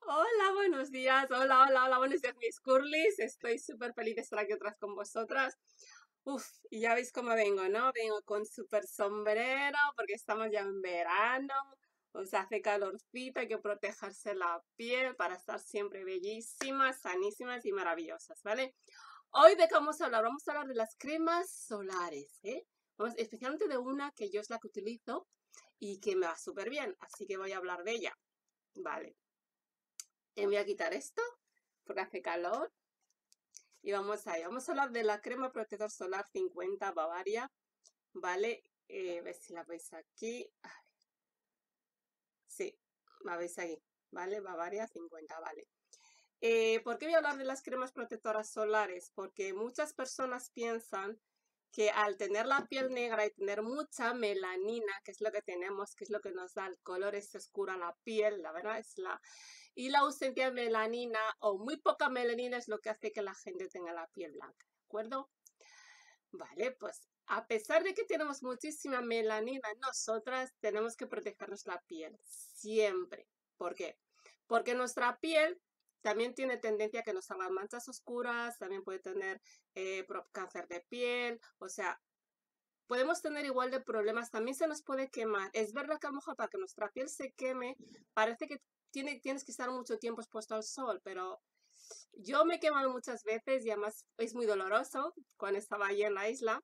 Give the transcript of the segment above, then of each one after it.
Hola, buenos días. Hola, hola, hola, buenos días, mis curlis. Estoy súper feliz de estar aquí otra vez con vosotras. Uf, y ya veis cómo vengo, ¿no? Vengo con súper sombrero porque estamos ya en verano. O sea, hace calorcito, hay que protegerse la piel para estar siempre bellísimas, sanísimas y maravillosas, ¿vale? Hoy de qué vamos a hablar? Vamos a hablar de las cremas solares, ¿eh? Especialmente de una que yo es la que utilizo y que me va súper bien, así que voy a hablar de ella, ¿vale? Voy a quitar esto porque hace calor y vamos allá. Vamos a hablar de la crema protector solar 50 Bavaria, ¿vale? A ver si la veis aquí. Sí, la veis aquí, ¿vale? Bavaria 50, ¿vale? ¿Por qué voy a hablar de las cremas protectoras solares? Porque muchas personas piensan que al tener la piel negra y tener mucha melanina, que es lo que tenemos, que es lo que nos da el color ese oscuro a la piel, la verdad es la... Y la ausencia de melanina o muy poca melanina es lo que hace que la gente tenga la piel blanca, ¿de acuerdo? Vale, pues a pesar de que tenemos muchísima melanina, nosotras tenemos que protegernos la piel siempre. ¿Por qué? Porque nuestra piel también tiene tendencia a que nos salgan manchas oscuras, también puede tener cáncer de piel, o sea, podemos tener igual de problemas, también se nos puede quemar. Es verdad que a lo mejor para que nuestra piel se queme, parece que tienes que estar mucho tiempo expuesto al sol, pero yo me he quemado muchas veces y además es muy doloroso cuando estaba allí en la isla.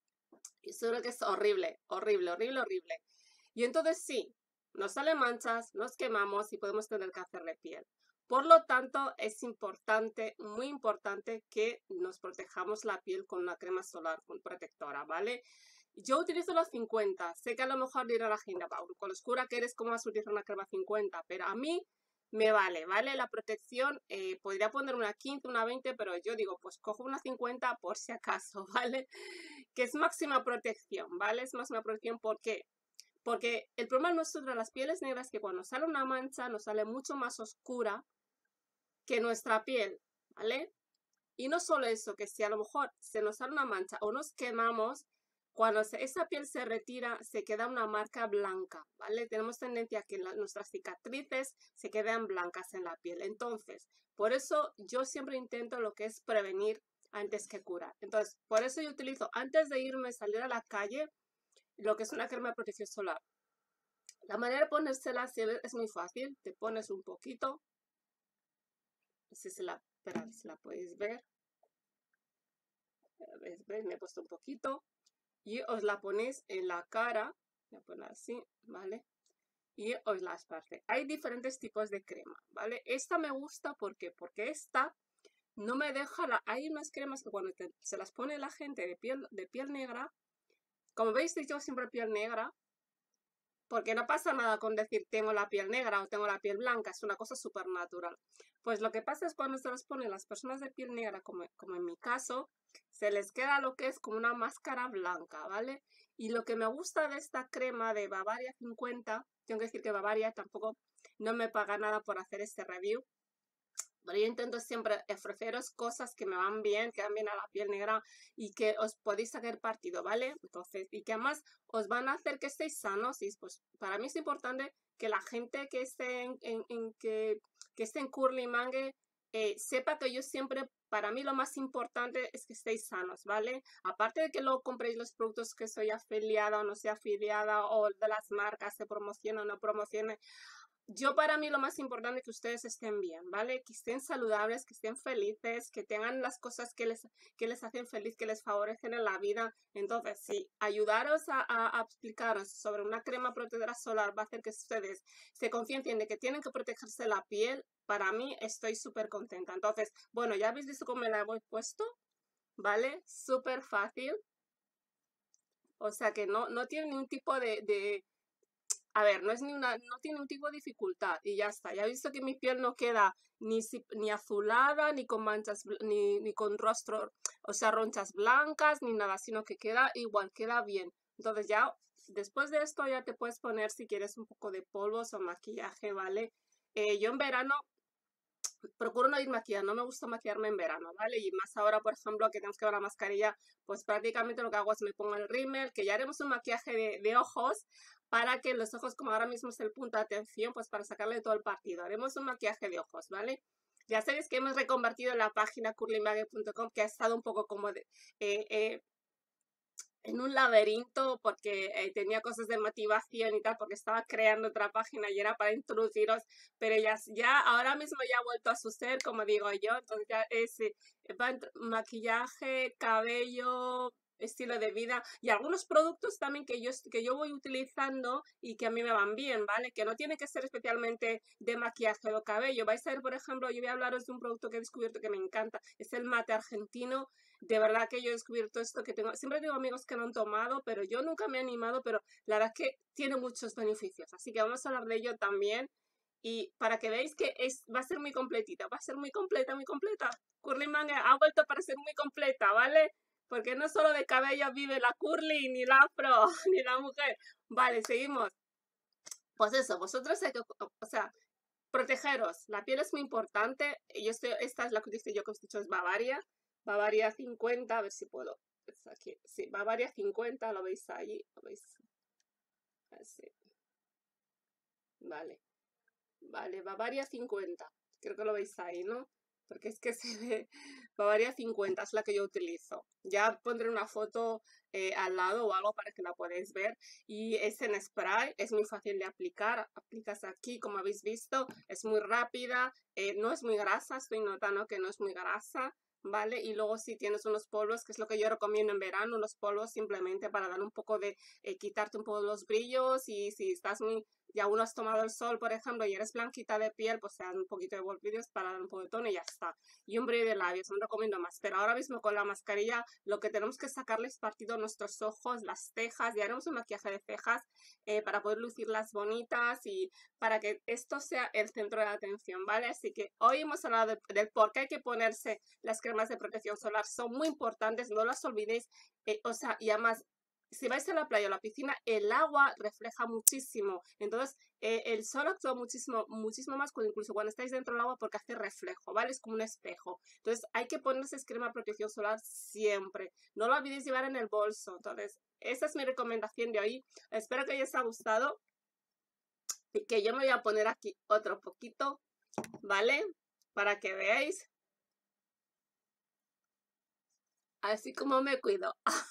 Y seguro que es horrible, horrible, horrible, horrible. Y entonces sí, nos salen manchas, nos quemamos y podemos tener cáncer de piel. Por lo tanto, es importante, muy importante, que nos protejamos la piel con una crema solar protectora, ¿vale? Yo utilizo la 50. Sé que a lo mejor dirá la gente, Paul, con lo oscura que eres, ¿cómo vas a utilizar una crema 50? Pero a mí me vale, ¿vale? La protección, podría poner una 15, una 20, pero yo digo, pues cojo una 50 por si acaso, ¿vale? Que es máxima protección, ¿vale? Es máxima protección, ¿por qué? Porque el problema nuestro de las pieles negras es que cuando sale una mancha nos sale mucho más oscura que nuestra piel, ¿vale? Y no solo eso, que si a lo mejor se nos sale una mancha o nos quemamos, cuando esa piel se retira, se queda una marca blanca, ¿vale? Tenemos tendencia a que nuestras cicatrices se queden blancas en la piel. Entonces, por eso yo siempre intento lo que es prevenir antes que curar. Entonces, por eso yo utilizo, antes de irme, salir a la calle, lo que es una crema de protección solar. La manera de ponérsela es muy fácil. Te pones un poquito. Esperad, si la podéis ver. ¿Ves? Me he puesto un poquito. Y os la ponéis en la cara. Voy a poner así, ¿vale? Y os la esparce. Hay diferentes tipos de crema, ¿vale? Esta me gusta porque esta no me deja... Hay unas cremas que cuando se las pone la gente de piel negra, como veis, yo siempre piel negra, porque no pasa nada con decir tengo la piel negra o tengo la piel blanca, es una cosa súper natural. Pues lo que pasa es cuando se las ponen las personas de piel negra, como en mi caso, se les queda lo que es como una máscara blanca, ¿vale? Y lo que me gusta de esta crema de Bavaria 50, tengo que decir que Bavaria tampoco no me paga nada por hacer este review, pero yo intento siempre ofreceros cosas que me van bien, que van bien a la piel negra y que os podéis sacar partido, ¿vale? Entonces, y que además os van a hacer que estéis sanos y pues para mí es importante que la gente que esté que esté en Curly Mangue sepa que yo siempre, para mí lo más importante es que estéis sanos, ¿vale? Aparte de que luego compréis los productos que soy afiliada o no sea afiliada o de las marcas se promociona o no promocione, yo para mí lo más importante es que ustedes estén bien, ¿vale? Que estén saludables, que estén felices, que tengan las cosas que les hacen feliz, que les favorecen en la vida. Entonces, sí, ayudaros a explicaros sobre una crema protectora solar va a hacer que ustedes se conciencien de que tienen que protegerse la piel. Para mí estoy súper contenta. Entonces, bueno, ya habéis visto cómo me la he puesto, ¿vale? Súper fácil. O sea que no tiene ningún tipo a ver, no tiene un tipo de dificultad y ya está. Ya he visto que mi piel no queda ni azulada, ni con manchas, ni con rostro, o sea, ronchas blancas, ni nada, sino que queda igual, queda bien. Entonces ya, después de esto ya te puedes poner si quieres un poco de polvos o maquillaje, ¿vale? Yo en verano procuro no ir maquillada, no me gusta maquillarme en verano, ¿vale? Y más ahora, por ejemplo, que tenemos que ver la mascarilla, pues prácticamente lo que hago es me pongo el rímel, que ya haremos un maquillaje de ojos, para que los ojos, como ahora mismo es el punto de atención, pues para sacarle todo el partido. Haremos un maquillaje de ojos, ¿vale? Ya sabéis que hemos reconvertido la página curlymague.com, que ha estado un poco como en un laberinto porque tenía cosas de motivación y tal, porque estaba creando otra página y era para introduciros, pero ya ahora mismo ya ha vuelto a suceder, como digo yo, entonces ya es maquillaje, cabello, estilo de vida y algunos productos también que yo voy utilizando y que a mí me van bien, ¿vale? Que no tiene que ser especialmente de maquillaje o cabello. Vais a ver, por ejemplo, yo voy a hablaros de un producto que he descubierto que me encanta, es el mate argentino. De verdad que yo he descubierto esto que siempre tengo amigos que no han tomado, pero yo nunca me he animado, pero la verdad es que tiene muchos beneficios, así que vamos a hablar de ello también. Y para que veáis que va a ser muy completita, va a ser muy completa, muy completa. Curly Mague ha vuelto para ser muy completa, ¿vale? Porque no solo de cabello vive la curly, ni la afro, ni la mujer. Vale, seguimos. Pues eso, vosotros hay que, o sea, protegeros. La piel es muy importante. Esta es la que dice yo que os he dicho, es Bavaria. Bavaria 50, a ver si puedo. Es aquí. Sí, Bavaria 50, lo veis ahí. Lo veis. Así. Vale. Vale, Bavaria 50. Creo que lo veis ahí, ¿no? Porque es que se ve. Bavaria 50 es la que yo utilizo. Ya pondré una foto al lado o algo para que la podáis ver. Y es en spray, es muy fácil de aplicar. Aplicas aquí, como habéis visto, es muy rápida. No es muy grasa, estoy notando que no es muy grasa. ¿Vale? Y luego si tienes unos polvos, que es lo que yo recomiendo en verano, unos polvos simplemente para dar un poco de, quitarte un poco los brillos y si estás ya uno has tomado el sol, por ejemplo, y eres blanquita de piel, pues te dan un poquito de brillos para dar un poco de tono y ya está. Y un brillo de labios, no recomiendo más. Pero ahora mismo con la mascarilla lo que tenemos que sacarles partido a nuestros ojos, las cejas, y haremos un maquillaje de cejas para poder lucirlas bonitas y para que esto sea el centro de atención, ¿vale? Así que hoy hemos hablado del por qué hay que ponerse las cremas de protección solar. Son muy importantes, no las olvidéis. O sea, y además, si vais a la playa o a la piscina, el agua refleja muchísimo. Entonces, el sol actúa muchísimo, muchísimo más incluso cuando estáis dentro del agua porque hace reflejo, ¿vale? Es como un espejo. Entonces, hay que ponerse crema de protección solar siempre. No lo olvidéis llevar en el bolso. Entonces, esa es mi recomendación de hoy. Espero que os haya gustado. Y que yo me voy a poner aquí otro poquito, ¿vale? Para que veáis. Así como me cuido.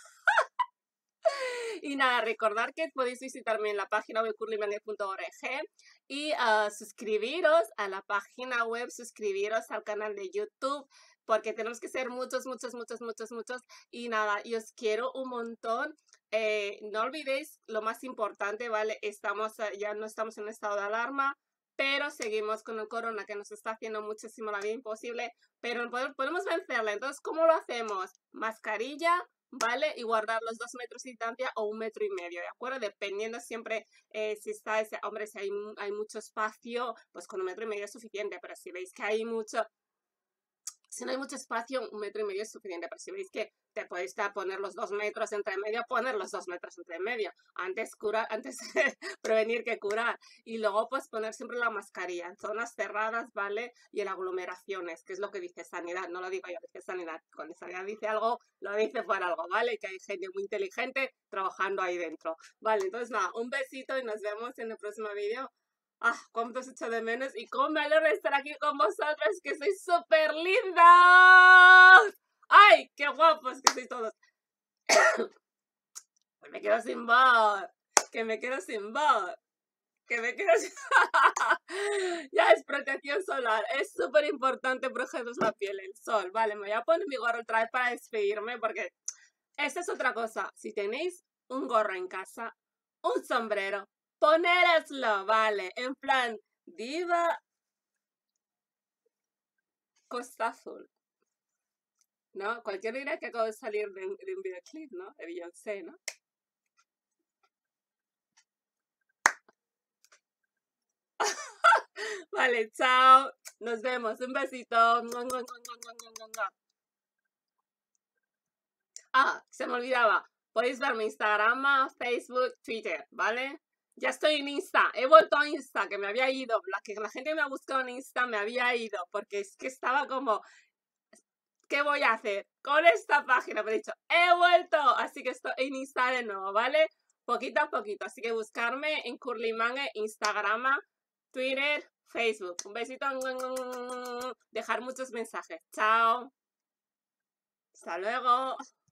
Y nada, recordar que podéis visitarme en la página web curlymague.org y suscribiros a la página web, suscribiros al canal de YouTube, porque tenemos que ser muchos. Y nada, y os quiero un montón. No olvidéis lo más importante, ¿vale? Ya no estamos en un estado de alarma, pero seguimos con el corona que nos está haciendo muchísimo la vida imposible, pero podemos vencerla. Entonces, ¿cómo lo hacemos? Mascarilla, ¿vale? Y guardar los 2 metros de distancia o 1,5 metros, ¿de acuerdo? Dependiendo siempre si está hombre, si hay mucho espacio, pues con 1,5 metros es suficiente, pero si veis que hay mucho, si no hay mucho espacio, 1,5 metros es suficiente, pero si veis que te podéis poner los 2 metros entre medio, poner los 2 metros entre medio. Antes prevenir que curar. Y luego pues poner siempre la mascarilla en zonas cerradas, ¿vale? Y en aglomeraciones, que es lo que dice Sanidad. No lo digo yo, dice Sanidad. Cuando Sanidad dice algo, lo dice por algo, ¿vale? Que hay gente muy inteligente trabajando ahí dentro. Vale, entonces nada, un besito y nos vemos en el próximo vídeo. Ah, cuánto os echo de menos y cómo me alegro de estar aquí con vosotros, que sois súper lindos. ¡Ay, qué guapos que sois todos! Me quedo sin voz, que me quedo sin voz, que me quedo sin... Ya es protección solar, es súper importante protegeros la piel, el sol. Vale, me voy a poner mi gorro otra vez para despedirme porque esta es otra cosa. Si tenéis un gorro en casa, un sombrero, ponéroslo, ¿vale? En plan, diva Costa Azul, ¿no? Cualquiera dirá que acabo de salir de un videoclip, ¿no? De Beyoncé, ¿no? Vale, chao. Nos vemos. Un besito. Ah, se me olvidaba. Podéis ver mi Instagram, Facebook, Twitter, ¿vale? Ya estoy en Insta, he vuelto a Insta, que me había ido, la gente me ha buscado en Insta me había ido, porque es que estaba como, ¿qué voy a hacer con esta página? Me he dicho, he vuelto, así que estoy en Insta de nuevo, ¿vale? Poquito a poquito, así que buscarme en Curlymangue, Instagram, Twitter, Facebook. Un besito, dejar muchos mensajes. Chao. Hasta luego.